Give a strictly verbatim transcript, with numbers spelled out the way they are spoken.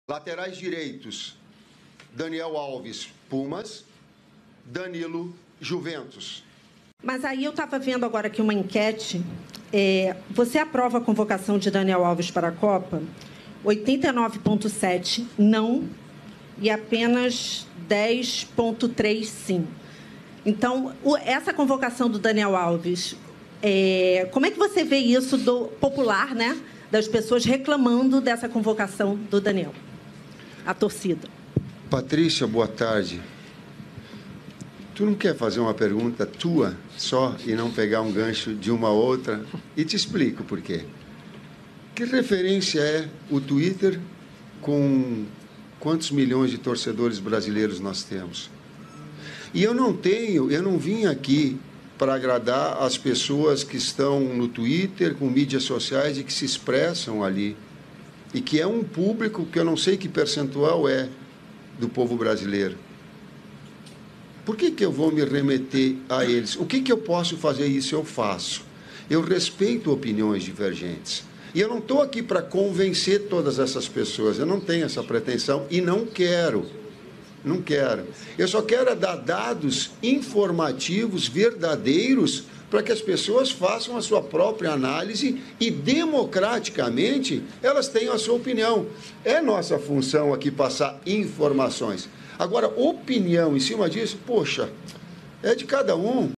Laterais direitos, Daniel Alves, Pumas, Danilo, Juventus. Mas aí eu estava vendo agora aqui uma enquete. É, você aprova a convocação de Daniel Alves para a Copa? oitenta e nove vírgula sete não e apenas dez vírgula três sim. Então, o, essa convocação do Daniel Alves, é, como é que você vê isso do popular, né? Das pessoas reclamando dessa convocação do Daniel? A torcida. Patrícia, boa tarde. Tu não quer fazer uma pergunta tua só e não pegar um gancho de uma outra? E te explico por quê. Que referência é o Twitter com quantos milhões de torcedores brasileiros nós temos? E eu não tenho, eu não vim aqui para agradar as pessoas que estão no Twitter, com mídias sociais e que se expressam ali. E que é um público que eu não sei que percentual é do povo brasileiro. Por que que eu vou me remeter a eles? O que que eu posso fazer? Isso eu faço. Eu respeito opiniões divergentes. E eu não estou aqui para convencer todas essas pessoas. Eu não tenho essa pretensão e não quero. Não quero. Eu só quero dar dados informativos, verdadeiros, para que as pessoas façam a sua própria análise e, democraticamente, elas tenham a sua opinião. É nossa função aqui passar informações. Agora, opinião em cima disso, poxa, é de cada um.